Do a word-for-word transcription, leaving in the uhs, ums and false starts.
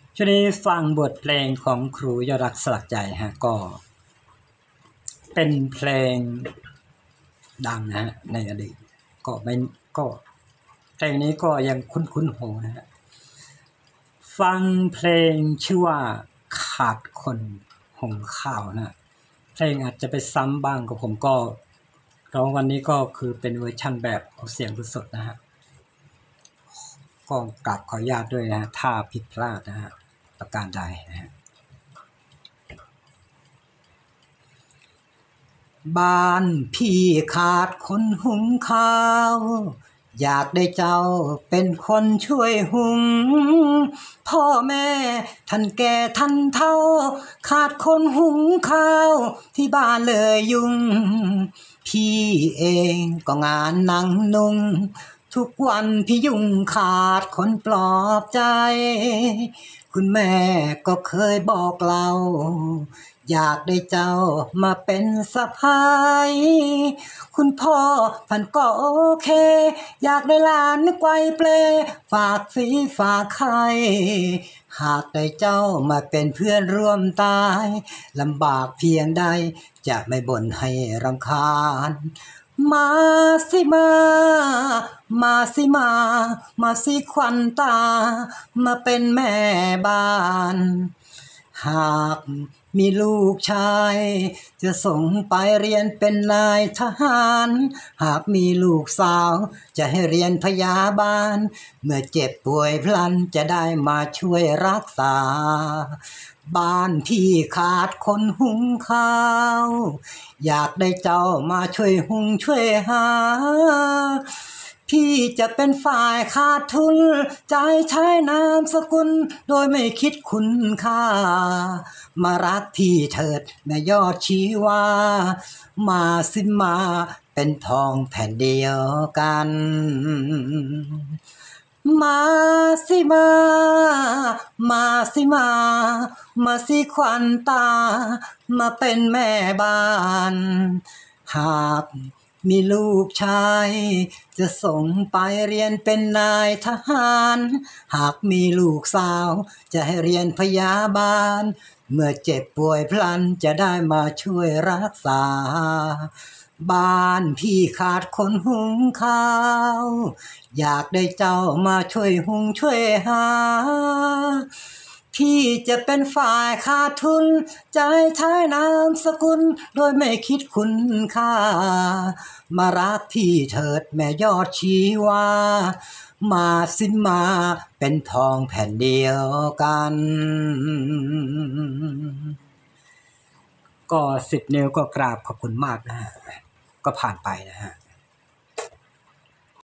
ช่วงนี้ฟังบทเพลงของครูยอดรักสลักใจฮะก็เป็นเพลงดังนะฮะในอดีตก็ไม่ก็เพลงนี้ก็ยังคุ้นๆหูนะฮะฟังเพลงชื่อว่าขาดคนหุงข้าวนะเพลงอาจจะไปซ้ำบ้างกับผมก็ร้องวันนี้ก็คือเป็นเวอร์ชันแบบเอาเสียงสดๆนะฮะก็กราบขออนุญาตด้วยนะถ้าผิดพลาดนะฮะประการใดนะฮะบ้านพี่ขาดคนหุงข้าวอยากได้เจ้าเป็นคนช่วยหุงพ่อแม่ท่านแก่ท่านเฒ่าขาดคนหุงข้าวที่บ้านเลยยุ่งพี่เองก็งานนั่งนุ่งทุกวันพี่ยุ่งขาดคนปลอบใจคุณแม่ก็เคยบอกเราอยากได้เจ้ามาเป็นสะพ้ายคุณพ่อท่านก็โอเคอยากได้หลานไกวเปลฝากฝีฝากไข่หากได้เจ้ามาเป็นเพื่อนร่วมตายลำบากเพียงใดจะไม่บ่นให้รำคาญมาสิมามาสิมามาสิควันตามาเป็นแม่บ้านหากมีลูกชายจะส่งไปเรียนเป็นนายทหารหากมีลูกสาวจะให้เรียนพยาบาลเมื่อเจ็บป่วยพลันจะได้มาช่วยรักษาบ้านพี่ขาดคนหุงข้าวอยากได้เจ้ามาช่วยหุงช่วยหาพี่จะเป็นฝ่ายขาดทุนใจใช้นามสกุลโดยไม่คิดคุณค่ามารักพี่เถิดแม่ยอดชีวามาสิมาเป็นทองแผ่นเดียวกันมาสิมามาสิมามาสิควันตามาเป็นแม่บ้านหากมีลูกชายจะส่งไปเรียนเป็นนายทหารหากมีลูกสาวจะให้เรียนพยาบาลเมื่อเจ็บป่วยพลันจะได้มาช่วยรักษาบ้านพี่ขาดคนหุงข้าวอยากได้เจ้ามาช่วยหุงช่วยหาพี่จะเป็นฝ่ายขาดทุนใจใช้นามสกุลโดยไม่คิดคุณค่ามารักพี่เถิดแม่ยอดชีวามาสิมาเป็นทองแผ่นเดียวกันก็สิบนิ้วก็กราบขอบคุณมากนะฮะก็ผ่านไปนะฮะ